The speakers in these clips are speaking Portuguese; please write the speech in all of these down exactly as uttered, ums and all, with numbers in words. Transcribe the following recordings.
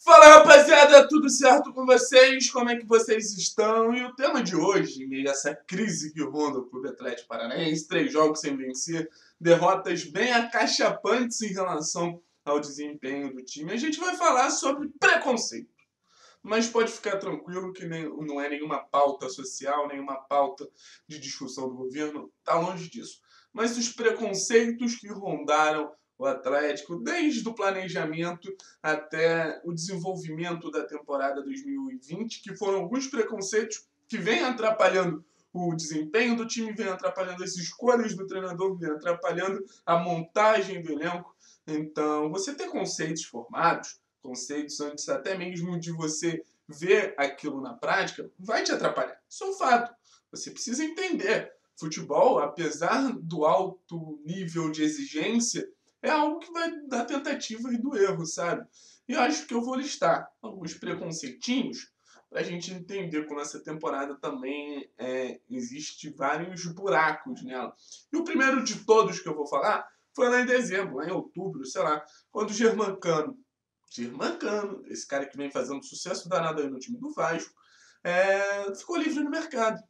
Fala, rapaziada, tudo certo com vocês? Como é que vocês estão? E o tema de hoje, em meio a essa crise que ronda o Clube Atlético Paranaense, três jogos sem vencer, derrotas bem acachapantes em relação ao desempenho do time, a gente vai falar sobre preconceito. Mas pode ficar tranquilo que nem, não é nenhuma pauta social, nenhuma pauta de discussão do governo, tá longe disso. Mas os preconceitos que rondaram o Atlético, desde o planejamento até o desenvolvimento da temporada dois mil e vinte, que foram alguns preconceitos que vêm atrapalhando o desempenho do time, vem atrapalhando as escolhas do treinador, vem atrapalhando a montagem do elenco. Então, você ter conceitos formados, conceitos antes até mesmo de você ver aquilo na prática, vai te atrapalhar. Isso é um fato. Você precisa entender. Futebol, apesar do alto nível de exigência, é algo que vai da tentativa e do erro, sabe? E eu acho que eu vou listar alguns preconceitinhos para a gente entender como essa temporada também é, existe vários buracos nela. E o primeiro de todos que eu vou falar foi lá em dezembro, lá em outubro, sei lá, quando o Germancano, Germancano, esse cara que vem fazendo sucesso danado aí no time do Vasco, é, ficou livre no mercado.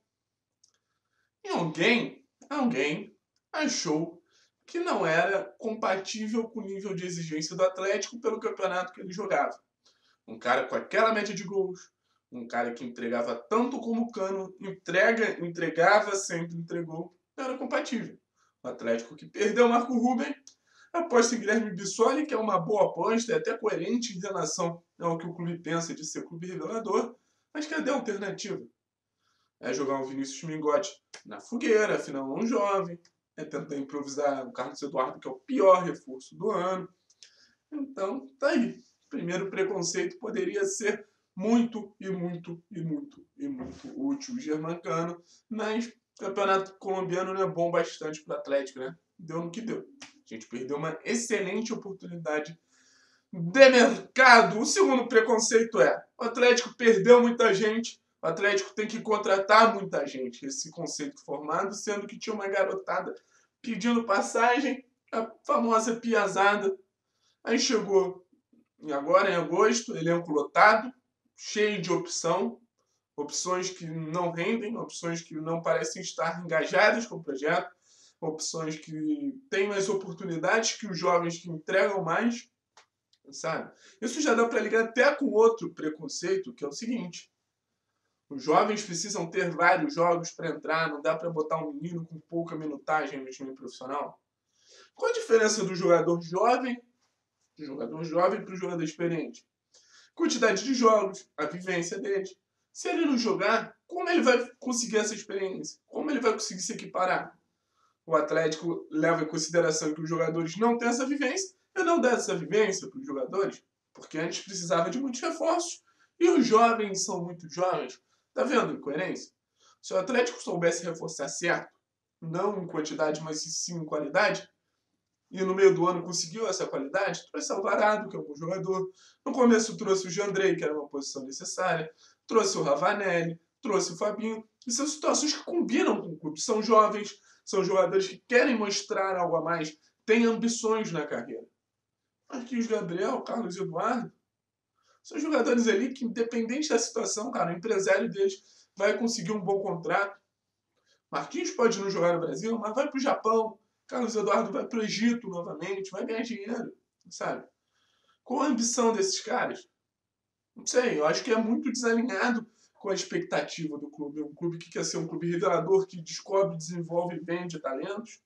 E alguém, alguém achou que não era compatível com o nível de exigência do Atlético pelo campeonato que ele jogava. Um cara com aquela média de gols, um cara que entregava tanto como o Cano, entrega, entregava, sempre entregou, não era compatível. O Atlético que perdeu o Marco Ruben, aposta em Guilherme Bissoli, que é uma boa aposta, é até coerente em relação ao que o clube pensa de ser clube revelador, mas cadê a alternativa? É jogar um Vinícius Mingotti na fogueira, afinal é um jovem, é tentar improvisar o Carlos Eduardo, que é o pior reforço do ano. Então, tá aí. Primeiro preconceito poderia ser muito e muito e muito e muito útil o Germancano, mas o campeonato colombiano não é bom bastante para o Atlético, né? Deu no que deu. A gente perdeu uma excelente oportunidade de mercado. O segundo preconceito é: o Atlético perdeu muita gente, o Atlético tem que contratar muita gente. Esse conceito formado, sendo que tinha uma garotada pedindo passagem, a famosa piazada. Aí chegou agora em agosto, elenco lotado, cheio de opção, opções que não rendem, opções que não parecem estar engajadas com o projeto, opções que têm mais oportunidades que os jovens que entregam mais, sabe? Isso já dá para ligar até com outro preconceito, que é o seguinte: os jovens precisam ter vários jogos para entrar, não dá para botar um menino com pouca minutagem no time profissional. Qual a diferença do jogador jovem, do jogador jovem para o jogador experiente? Quantidade de jogos, a vivência dele. Se ele não jogar, como ele vai conseguir essa experiência? Como ele vai conseguir se equiparar? O Atlético leva em consideração que os jogadores não têm essa vivência e não dá essa vivência para os jogadores, porque antes precisava de muitos reforços e os jovens são muito jovens. Tá vendo a incoerência? Se o Atlético soubesse reforçar certo, não em quantidade, mas sim em qualidade, e no meio do ano conseguiu essa qualidade, trouxe Alvarado, que é um bom jogador. No começo trouxe o Jandrei, que era uma posição necessária. Trouxe o Ravanelli, trouxe o Fabinho. E são situações que combinam com o clube. São jovens, são jogadores que querem mostrar algo a mais, têm ambições na carreira. Marquinhos Gabriel, Carlos Eduardo, são jogadores ali que, independente da situação, cara, o empresário deles vai conseguir um bom contrato. Marquinhos pode não jogar no Brasil, mas vai para o Japão. Carlos Eduardo vai para o Egito novamente, vai ganhar dinheiro, sabe? Qual a ambição desses caras? Não sei, eu acho que é muito desalinhado com a expectativa do clube. Um clube que quer ser um clube revelador, que descobre, desenvolve e vende talentos.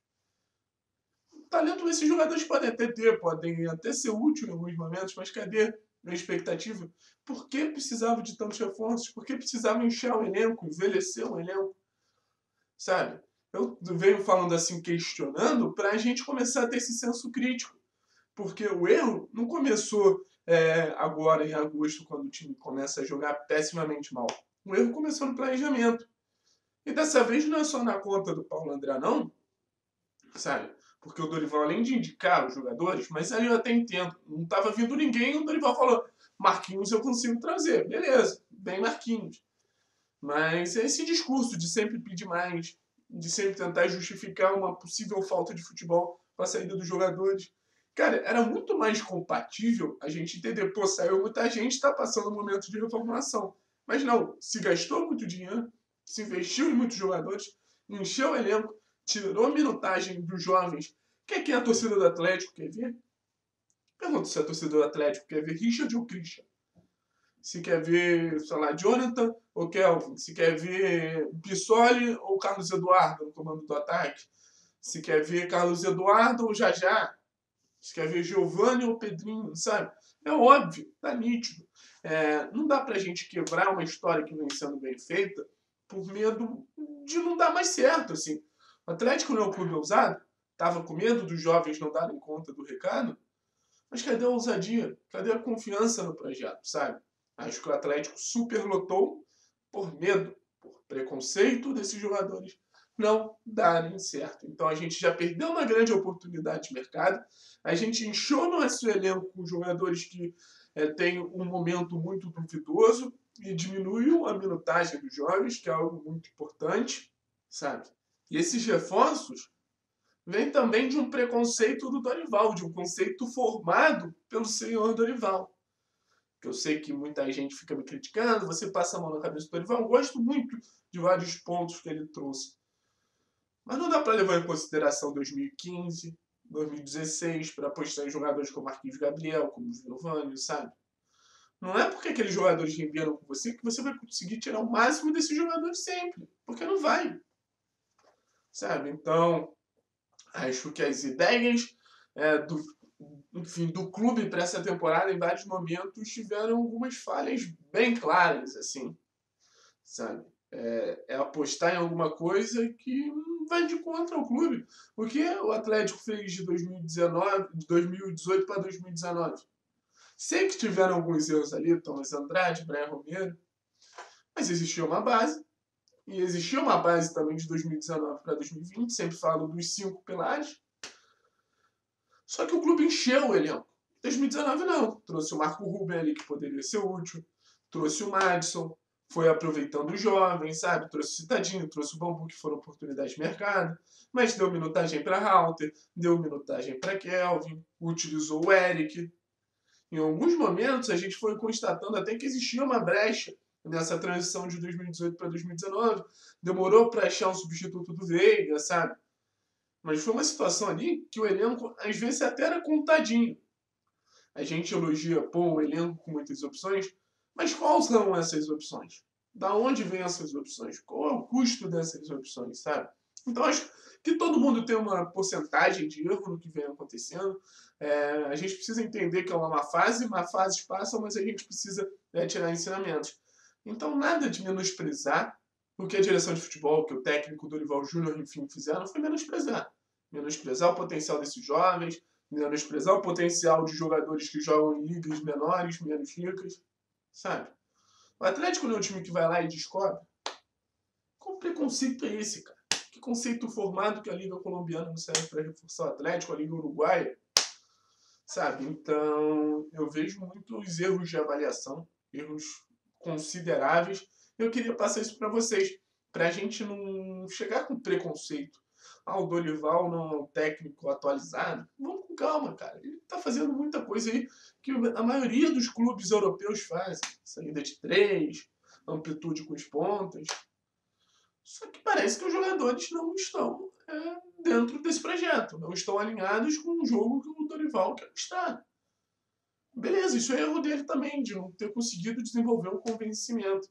Talento esses jogadores podem até ter, podem até ser úteis em alguns momentos, mas cadê a expectativa? Por que precisava de tantos reforços? Por que precisava inchar o elenco, envelhecer o elenco? Sabe? Eu venho falando assim, questionando, para a gente começar a ter esse senso crítico. Porque o erro não começou é, agora, em agosto, quando o time começa a jogar pessimamente mal. O erro começou no planejamento. E dessa vez não é só na conta do Paulo André, não. Sabe? Porque o Dorival, além de indicar os jogadores, mas aí eu até entendo, não estava vindo ninguém, o Dorival falou: Marquinhos eu consigo trazer. Beleza, bem Marquinhos. Mas é esse discurso de sempre pedir mais, de sempre tentar justificar uma possível falta de futebol para a saída dos jogadores. Cara, era muito mais compatível a gente entender, pô, saiu muita gente, está passando um momento de reformulação. Mas não, se gastou muito dinheiro, se investiu em muitos jogadores, encheu o elenco, tirou a minutagem dos jovens. O que é que a torcida do Atlético quer ver? Pergunta se a torcida do Atlético quer ver Richard ou Christian. Se quer ver, sei lá, Jonathan ou Kelvin. Se quer ver Bissoli ou Carlos Eduardo no comando do ataque. Se quer ver Carlos Eduardo ou Jajá. Se quer ver Giovanni ou Pedrinho, sabe? É óbvio, tá nítido. É, não dá pra gente quebrar uma história que vem sendo bem feita por medo de não dar mais certo, assim. O Atlético não é um clube ousado, tava com medo dos jovens não darem conta do recado, mas cadê a ousadia? Cadê a confiança no projeto, sabe? Acho que o Atlético superlotou por medo, por preconceito desses jogadores não darem certo. Então a gente já perdeu uma grande oportunidade de mercado, a gente inchou nosso elenco com jogadores que é, têm um momento muito duvidoso e diminuiu a minutagem dos jovens, que é algo muito importante, sabe? E esses reforços vêm também de um preconceito do Dorival, de um conceito formado pelo senhor Dorival. Que eu sei que muita gente fica me criticando, você passa a mão na cabeça do Dorival, eu gosto muito de vários pontos que ele trouxe. Mas não dá para levar em consideração dois mil e quinze, dois mil e dezesseis, para apostar em jogadores como Marquinhos Gabriel, como Giovanni, sabe? Não é porque aqueles jogadores renderam com você que você vai conseguir tirar o máximo desses jogadores sempre. Porque não vai. Sabe? Então, acho que as ideias é, do, enfim, do clube para essa temporada, em vários momentos, tiveram algumas falhas bem claras, assim. Sabe? É, é apostar em alguma coisa que vai de contra o clube. O que o Atlético fez de dois mil e dezenove, de dois mil e dezoito para dois mil e dezenove? Sei que tiveram alguns erros ali, Thomas Andrade, Brian Romero, mas existia uma base, e existia uma base também de dois mil e dezenove para dois mil e vinte, sempre falo dos cinco pilares, só que o clube encheu o elenco. Em dois mil e dezenove não, trouxe o Marco Ruben ali que poderia ser útil, trouxe o Madison, foi aproveitando os jovens, sabe? Trouxe o Citadinho, trouxe o Bambu, que foram oportunidades de mercado, mas deu minutagem para Halter, deu minutagem para Kelvin, utilizou o Eric. Em alguns momentos a gente foi constatando até que existia uma brecha nessa transição de dois mil e dezoito para dois mil e dezenove. Demorou para achar um substituto do Veiga, sabe? Mas foi uma situação ali que o elenco às vezes até era contadinho. A gente elogia, pô, um elenco com muitas opções, mas quais são essas opções? Da onde vêm essas opções? Qual é o custo dessas opções, sabe? Então, acho que todo mundo tem uma porcentagem de erro no que vem acontecendo. É, a gente precisa entender que é uma má fase, má fases passam, mas a gente precisa é, tirar ensinamentos. Então, nada de menosprezar o que a direção de futebol, que o técnico Dorival Júnior, enfim, fizeram, foi menosprezar. Menosprezar o potencial desses jovens, menosprezar o potencial de jogadores que jogam em ligas menores, menos ricas, sabe? O Atlético não é um time que vai lá e descobre. Qual preconceito é esse, cara? Que conceito formado que a Liga Colombiana não serve para reforçar o Atlético, a Liga Uruguaia, sabe? Então, eu vejo muitos erros de avaliação, erros consideráveis. Eu queria passar isso para vocês, para a gente não chegar com preconceito. Ah, o Dorival não é um técnico atualizado. Vamos com calma, cara. Ele tá fazendo muita coisa aí que a maioria dos clubes europeus fazem. Saída de três, amplitude com as pontas. Só que parece que os jogadores não estão é, dentro desse projeto. Não estão alinhados com o jogo que o Dorival quer estar. Beleza, isso é erro dele também, de não ter conseguido desenvolver um convencimento.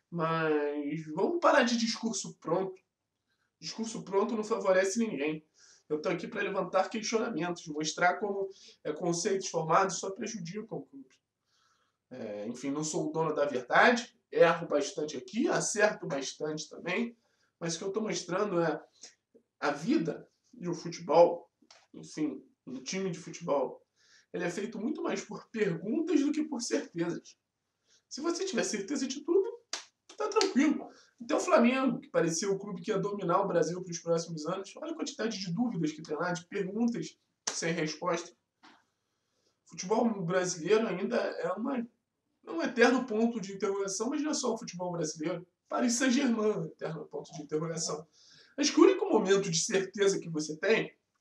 Mas vamos parar de discurso pronto. Discurso pronto não favorece ninguém. Eu estou aqui para levantar questionamentos, mostrar como é, conceitos formados só prejudicam o clube. É, enfim, não sou o dono da verdade, erro bastante aqui, acerto bastante também, mas o que eu estou mostrando é a vida de um futebol, enfim, um time de futebol, ele é feito muito mais por perguntas do que por certezas. Se você tiver certeza de tudo, tá tranquilo. Até o Flamengo, que parecia o clube que ia dominar o Brasil para os próximos anos, olha a quantidade de dúvidas que tem lá, de perguntas sem resposta. O futebol brasileiro ainda é uma, um eterno ponto de interrogação, mas não é só o futebol brasileiro. Paris Saint-Germain é um eterno ponto de interrogação. Acho que o único momento de certeza que você tem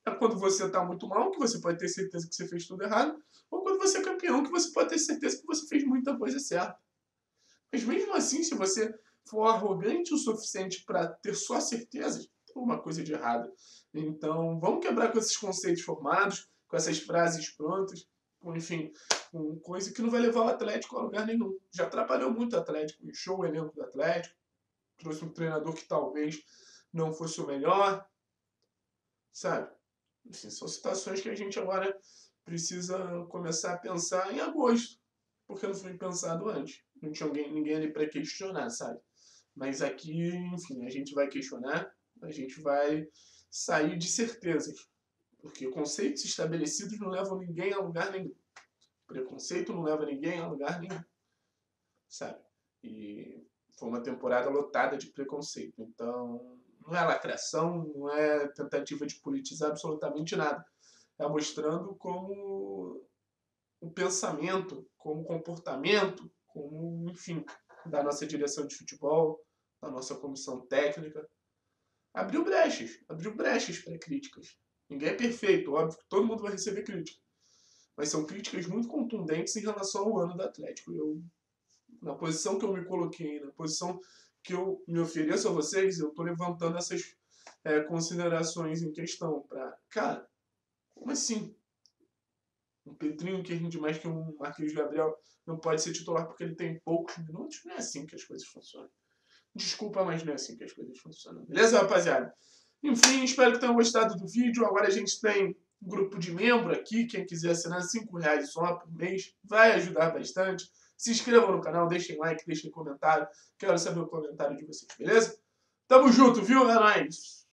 É quando você está muito mal, que você pode ter certeza que você fez tudo errado, ou quando você é campeão, que você pode ter certeza que você fez muita coisa certa. Mas mesmo assim, se você for arrogante o suficiente para ter só certezas, tem alguma coisa de errado. Então, vamos quebrar com esses conceitos formados, com essas frases prontas, com, enfim, com coisa que não vai levar o Atlético a lugar nenhum. Já atrapalhou muito o Atlético, inchou o elenco do Atlético, trouxe um treinador que talvez não fosse o melhor, sabe? Enfim, são situações que a gente agora precisa começar a pensar em agosto, porque não foi pensado antes. Não tinha alguém, ninguém ali para questionar, sabe? Mas aqui, enfim, a gente vai questionar, a gente vai sair de certezas, porque conceitos estabelecidos não levam ninguém a lugar nenhum. Preconceito não leva ninguém a lugar nenhum, sabe? E foi uma temporada lotada de preconceito, então não é lacração, não é tentativa de politizar absolutamente nada. Está mostrando como o pensamento, como comportamento, como, enfim, da nossa direção de futebol, da nossa comissão técnica. Abriu brechas, abriu brechas para críticas. Ninguém é perfeito, óbvio que todo mundo vai receber crítica. Mas são críticas muito contundentes em relação ao ano do Atlético. Eu, na posição que eu me coloquei, na posição que eu me ofereço a vocês, eu estou levantando essas é, considerações em questão para, cara, como assim? Um Pedrinho que rende mais que um Marquinhos Gabriel não pode ser titular porque ele tem poucos minutos? Não é assim que as coisas funcionam. Desculpa, mas não é assim que as coisas funcionam. Beleza, rapaziada? Enfim, espero que tenham gostado do vídeo. Agora a gente tem um grupo de membro aqui. Quem quiser assinar cinco reais só por mês vai ajudar bastante. Se inscrevam no canal, deixem like, deixem comentário. Quero saber o comentário de vocês, beleza? Tamo junto, viu? É nóis!